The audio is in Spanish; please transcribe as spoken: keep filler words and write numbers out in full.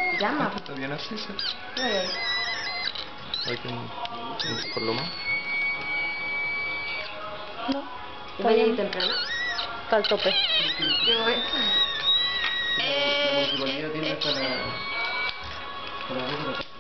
Llama. Está bien así, sí. Ay, Hay que un, un- por lo más. No. ¿Y mañana ir temprano? Está al tope. Qué bueno. La municipalidad tiene hasta la... hasta las dos de la tarde.